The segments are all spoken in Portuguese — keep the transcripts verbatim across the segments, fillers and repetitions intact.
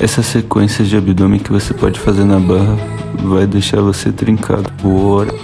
Essa sequência de abdômen que você pode fazer na barra vai deixar você trincado. Bora!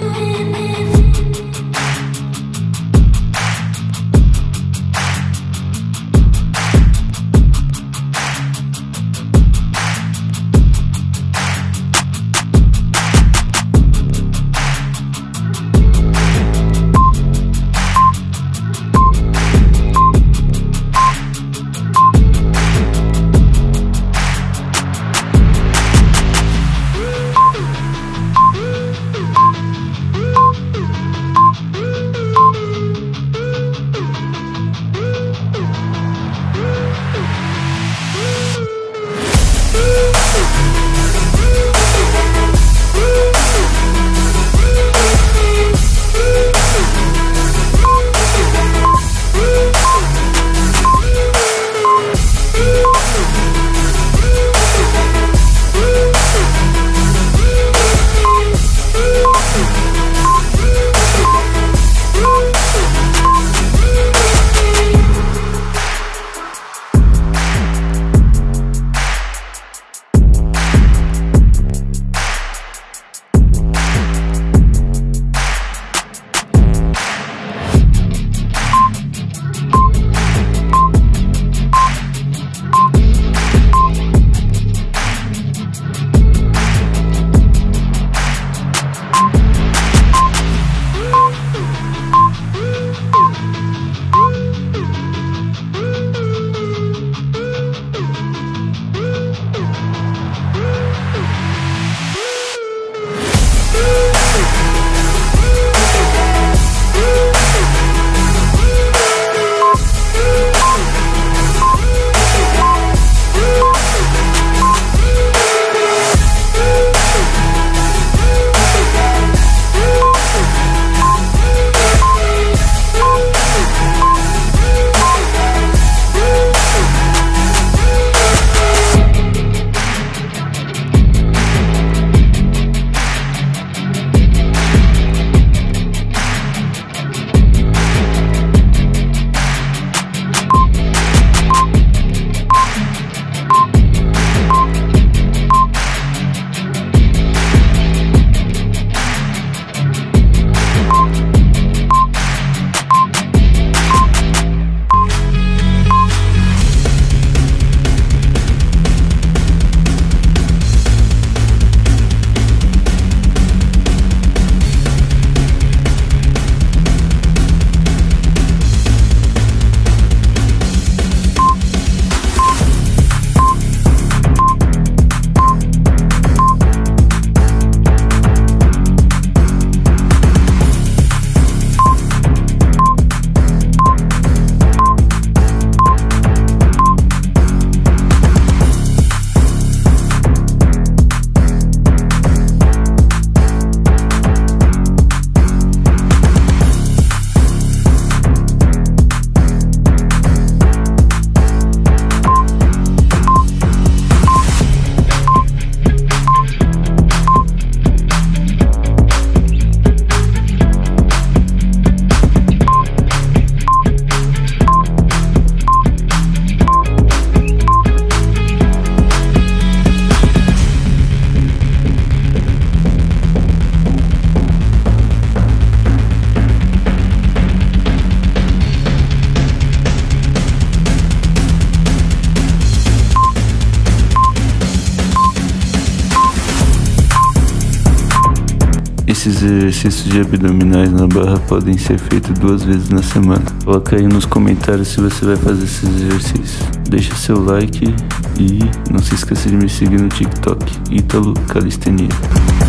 Esses exercícios de abdominais na barra podem ser feitos duas vezes na semana. Coloca aí nos comentários se você vai fazer esses exercícios. Deixa seu like e não se esqueça de me seguir no TikTok, Ítalo Calistenia.